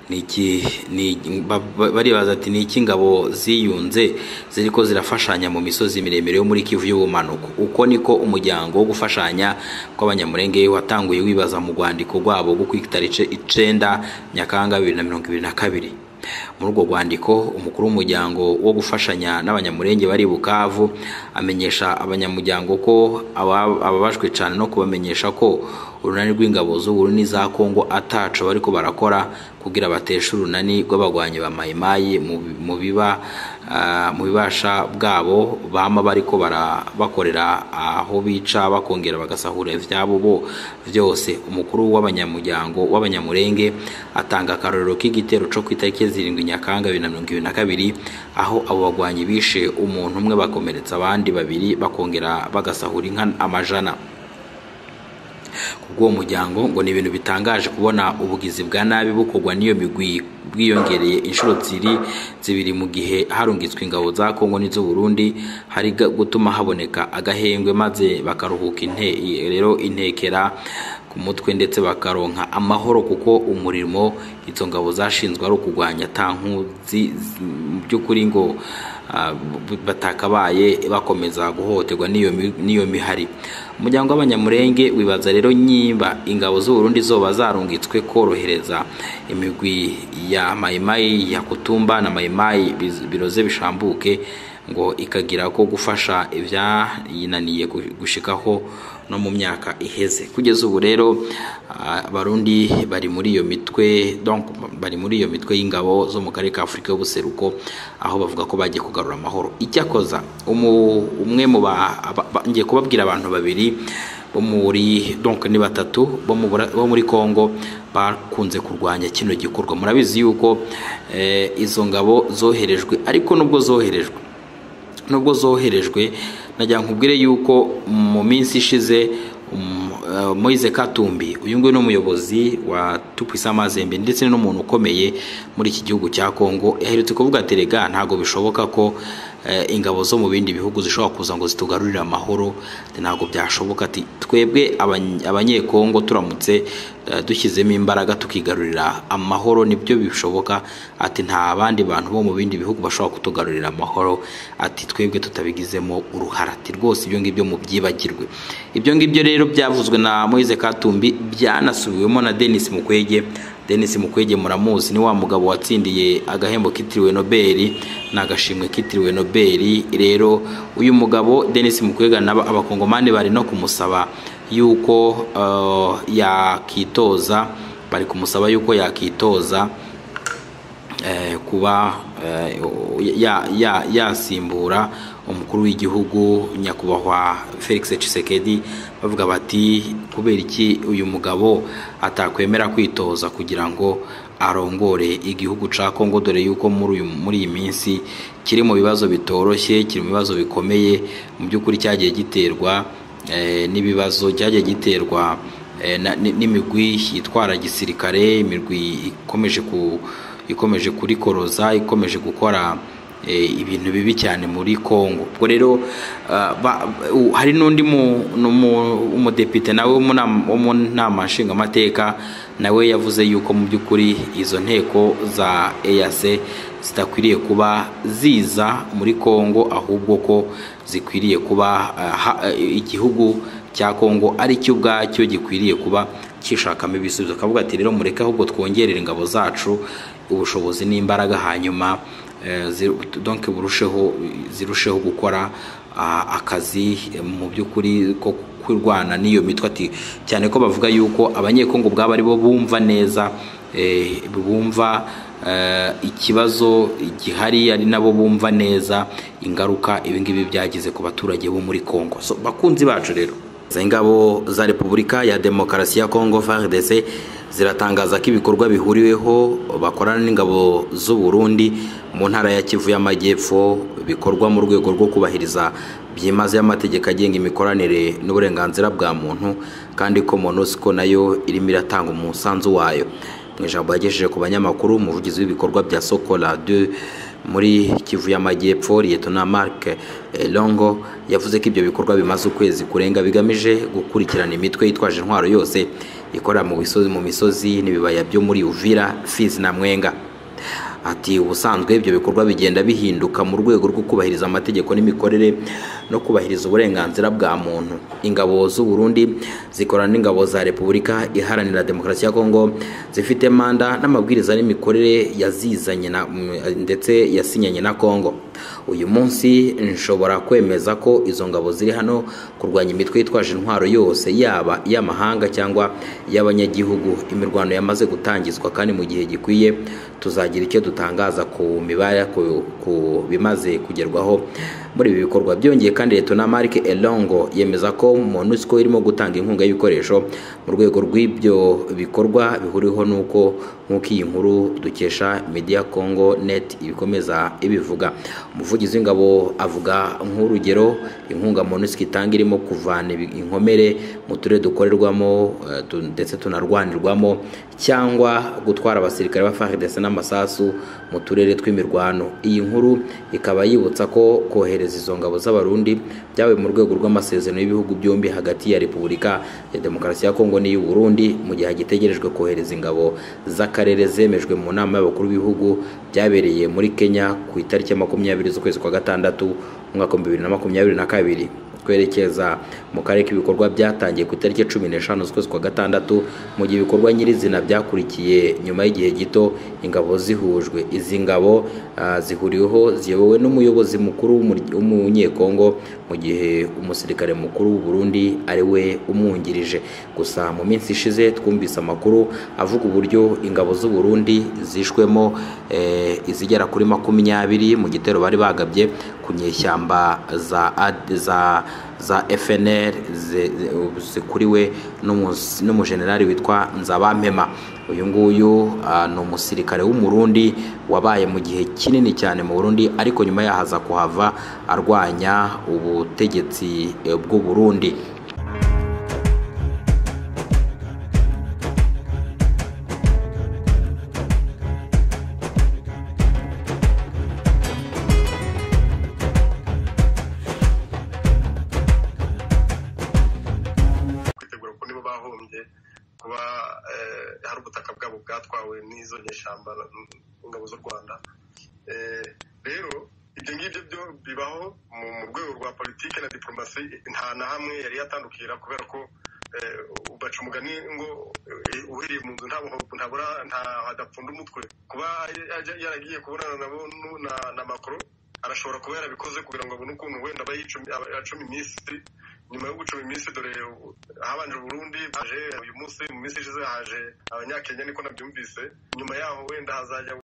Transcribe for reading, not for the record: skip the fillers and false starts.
baribaza ati ni iki ingabo ziyunze ziriko zirafashanya mu misozi miremire yo muri Kivu y'ubumanuko. Uko niko umuryango wo gufashanya kw'abanyamurenge watanguye wibaza mu rwandiko rwabo rwo kwitarice 9 Nyakanga 2022. Muri urwo rwandiko umukuru w'umuryango wo gufashanya n'abanyamurenge bari Bukavu amenyesha abanyamuryango ko ababajwe cyane no kubamenyesha ko urunani rw'ingabo z'Uburundi za Kongo ataco bariko barakora kugira bateshe urunani rw'abagwanyi ba Mayimayi mu bibasha bwabo bama bariko bakorera aho bica bakongera bagasahura ivyabo bo vyose. Umukuru w'abanyamuryango w'abanyamurenge atanga akarorero k'igitero co kwitariki 7 Nyakanga 2022 aho abo bagwanyi bishe umuntu umwe bakomeretsa abandi babiri bakongera bagasahura inka amajana. Kubwo muryango ngo ni ibintu bitangaje kubona ubugizi bwa nabi bukogwa niyo migwi bwiyongereye inshuro zibiri mu gihe harungitswe ingabo za Kongo n'izo Burundi, hari gutuma haboneka agahengwe maze bakaruhuka rero intekera ku mutwe ndetse bakaronka amahoro, kuko umurimo izo ngabo zashinzwe ari ukugwanya tankuzi by'ukuri ngo batakabaye bakomeza guhoterwa niyo mihari. Umuryango w'abanyamurenge wibaza rero nyimba ingabo z'Uburundi zoba zarungitswe korohereza imigwi ya Mayimayi ya Kutumba na Mayimayi biroze bishambuke ngo ikagira ko gufasha ivyayinaniye gushikaho no mu myaka iheze. Kugeza ubu rero Barundi bari muri iyo mitwe, donc bari muri iyo mitwe y'ingabo zo mu karere ka Afrika y'ubuseruko, aho bavuga ko bagiye kugarura amahoro. Icyakoza umwe mu ngiye kubabwira abantu babiri bo muri donc ni batatu bo muri Kongo bakunze kurwanya kino gikorwa. Murabizi yuko izo ngabo zoherejwe, ariko nubwo zoherejwe najya nkubwire yuko mu minsi ishize Moise Katumbi uyu nguyu n'umuyobozi wa Tupwisa Mazembe ndetse n'umuntu ukomeye muri iki gihugu cya Kongo yaherutse kuvuga ati rega ntago bishoboka ko ingabo zo mu bindi bihugu zishobora kuza ngo zitugarurire amahoro, ntago byashoboka. Ati twebwe abanyekongo turamutse dushyizemo imbaraga tukigarurira amahoro nibyo bishoboka. Ati nta abandi bantu bo mu bindi bihugu bashobora kutugarurira amahoro, ati twebwe tutabigizemo uruhara. Ati rwose ibyo ngibyo mu byibagirwe. Ibyo ngibyo rero byavuzwe na Moise Katumbi byanasubiwemo na Denis Mukwege. Denis Mukwege muramuzi, ni wa mugabo watsindiye agahembo kitiriwe Nobel n'agashimwe kitiriwe Nobel. Rero uyu mugabo Denis Mukwege abakongomani bari no kumusaba yuko yakitoza, bari kumusaba yuko yakitoza kuba yasimbura umukuru w'igihugu nyakubahwa Felix Tshisekedi. Bavuga bati kubera iki uyu mugabo atakwemera kwitoza kugira ngo arongore igihugu ca Kongo, dore yuko muri iyi minsi kiri mu bibazo bitoroshye, kiri mu bibazo bikomeye mu by'ukuri, cyagiye giterwa n'ibibazo, cyagiye giterwa n'imigwi yitwara gisirikare, imigwi ikomeje kurikoroza, ikomeje gukora ibintu bibi cyane muri Kongo. Ubwo rero hari n'undi umudepite nawe wo mu nama nshingamateka nawe yavuze yuko mu by'ukuri izo nteko za EAC zitakwiriye kuba ziza muri Kongo, ahubwo ko zikwiriye kuba igihugu cya Kongo ari cyo ubwacyo gikwiriye kuba kishakamo ibisubizo. Akavuga ati rero mureke ahubwo twongerera ingabo zacu ubushobozi n'imbaraga, hanyuma donc zirusheho gukora akazi mu by'ukuri ko kurwana n'iyo mitwe. Ati cyane ko bavuga yuko abanyekongo bwabo ari bo bumva neza, bumva ikibazo gihari, ari nabo bumva neza ingaruka ibingibi byagize ku baturage bo muri Kongo. So bakunzi bacu rero, ingabo za Repubulika ya Demokarasi ya Kongo FARDC ziratangaza ko ibikorwa bihuriweho bakorana n'ingabo z'u Burundi mu ntara ya Kivu y'Amajyepfo bikorwa mu rwego rwo kubahiriza byimaze y'amategeko agenga imikoranire n'uburenganzira bwa muntu, kandi ko MONUSCO nayo irimo iratanga umusanzu wayo. mu ijambo yagejeje ku banyamakuru umuvugizi w'ibikorwa bya Sokola 2 muri Kivu y'Amajyepfo Lieutenant Marc Longo yavuze ko ibyo bikorwa bimaze ukwezi kurenga bigamije gukurikirana imitwe yitwaje intwaro yose ikora mu misozi n'ibibaya byo muri Uvira, Fizi na Mwenga. Ati ubusanzwe ibyo bikorwa bigenda bihinduka mu rwego rwo kubahiriza amategeko n'imikorere no kubahiriza uburenganzira bwa muntu. Ingabo z'u Burundi zikorana n'ingabo za Repubulika Iharanira Demokarasi ya Kongo zifite manda n'amabwiriza n'imikorere yazizanye ndetse yasinyanye na Kongo. Uyu munsi nshobora kwemeza ko izo ngabo ziri hano kurwanya imitwe yitwaje intwaro yose yaba y'amahanga cyangwa y'abanyagihugu. Imirwano yamaze gutangizwa kandi mu gihe gikwiye tuzagira icyo dutangaza ku mibare ku bimaze kugerwaho muri ibi bikorwa. Byongeye kandi Lieutenant Marc Elongo yemeza ko MONUSCO irimo gutanga inkunga y'ibikoresho mu rwego rw'ibyo bikorwa bihuriho nuko iyi nkuru dukesha Media Congo Net ibikomeza ibivuga. Umuvugizi w'ingabo avuga nk'urugero inkunga MONUSCO itanga irimo kuvana inkomere mu turere dukorerwamo ndetse tunarwanirwamo cyangwa gutwara abasirikare ba FARDC n'amasasu mu turere tw'imirwano. Iyi nkuru ikaba yibutsa ko kohereza izo ngabo z'abarundi byawe mu rwego rw'amasezerano y'ibihugu byombi hagati ya Repubulika ya Demokarasi ya Kongo n'iy'u Burundi mu gihe gitegerejwe kohereza ingabo z'akarere zemejwe mu nama y'abakuru b'ibihugu byabereye muri Kenya ku itariki ya 20 z'ukwezi kwa gatandatu umwaka wa 2022. Twerekeza mu karere k'ibikorwa byatangiye ku itariki 15 z'ukwezi kwa gatandatu mu gihe ibikorwa nyirizina byakurikiye nyuma y'igihe gito ingabo zihujwe. Izi ngabo zihuriweho ziyobowe n'umuyobozi mukuru w'umunyekongo mu gihe umusirikare mukuru w'u Burundi ari we umwungirije. Gusa mu minsi ishize twumvise amakuru avuga uburyo ingabo z'u Burundi zishwemo izigera kuri 20 mu gitero bari bagabye ku nyeshyamba za FNL zikuriwe n'umujenerali witwa Nzabampema. Uyu nguyu ni umusirikare w'umurundi wabaye mu gihe kinini cyane mu Burundi ariko nyuma yahaza kuhava arwanya ubutegetsi bw'u Burundi. kuba hari ubutaka bwabo bwatwawe n'izo nyeshyamba ingabo z'u Rwanda. Rero ibyo ngibyo byo bibaho mu rwego rwa politike na diplomasi, nta na hamwe yari yatandukira kubera ko ubaca umugani ngo uhiriye mu nzu nta hadapfunda umutwe. Kuba yaragiye kubonana nabo na Macron arashobora kuba yarabikoze kugira ngo abone ukuntu wenda acumi iminsi. Nyuma yo gucuma iminsi dore habanje Burundi haje uyu munsi, mu minsi ishize haje abanyakenya niko nabyumvise. Nyuma yaho wenda hazajya